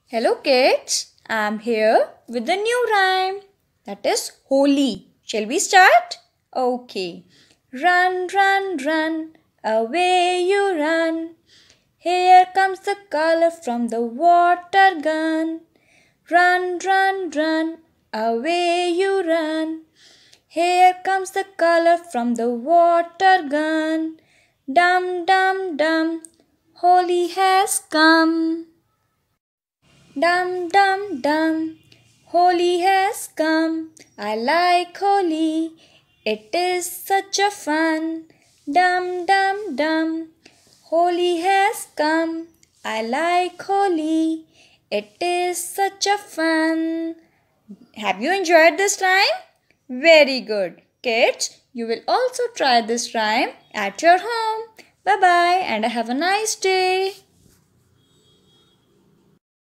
Hello kids, I'm here with a new rhyme. That is Holi. Shall we start? Okay. Run, run, run, away you run. Here comes the color from the water gun. Run, run, run, away you run. Here comes the color from the water gun. Dum, dum, dum, Holi has come. Dum dum dum, Holi has come. I like Holi, it is such a fun. Dum dum dum, Holi has come. I like Holi, it is such a fun. Have you enjoyed this rhyme? Very good. Kids, you will also try this rhyme at your home. Bye bye and have a nice day.